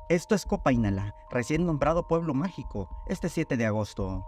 Esto es Copainalá, recién nombrado Pueblo Mágico, este 7 de agosto.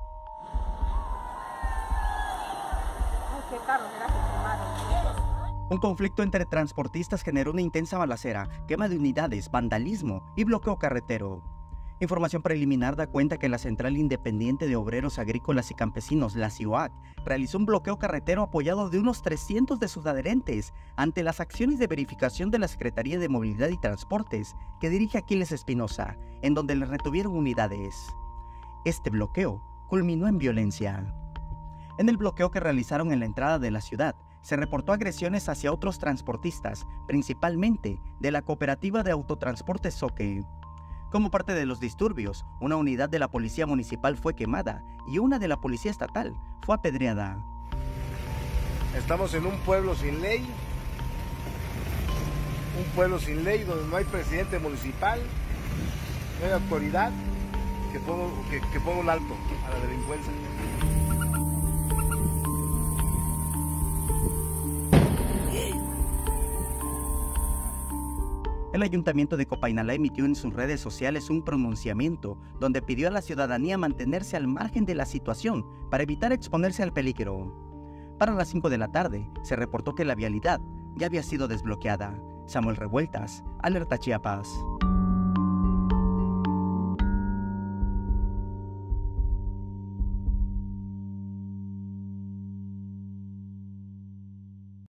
Un conflicto entre transportistas generó una intensa balacera, quema de unidades, vandalismo y bloqueo carretero. Información preliminar da cuenta que la Central Independiente de Obreros Agrícolas y Campesinos, la CIOAC, realizó un bloqueo carretero apoyado de unos 300 de sus adherentes ante las acciones de verificación de la Secretaría de Movilidad y Transportes que dirige Aquiles Espinosa, en donde le retuvieron unidades. Este bloqueo culminó en violencia. En el bloqueo que realizaron en la entrada de la ciudad, se reportó agresiones hacia otros transportistas, principalmente de la Cooperativa de Autotransporte Soque. Como parte de los disturbios, una unidad de la Policía Municipal fue quemada y una de la Policía Estatal fue apedreada. Estamos en un pueblo sin ley, donde no hay presidente municipal, no hay autoridad que ponga un alto a la delincuencia. El Ayuntamiento de Copainalá emitió en sus redes sociales un pronunciamiento donde pidió a la ciudadanía mantenerse al margen de la situación para evitar exponerse al peligro. Para las 5 de la tarde se reportó que la vialidad ya había sido desbloqueada. Samuel Revueltas, Alerta Chiapas.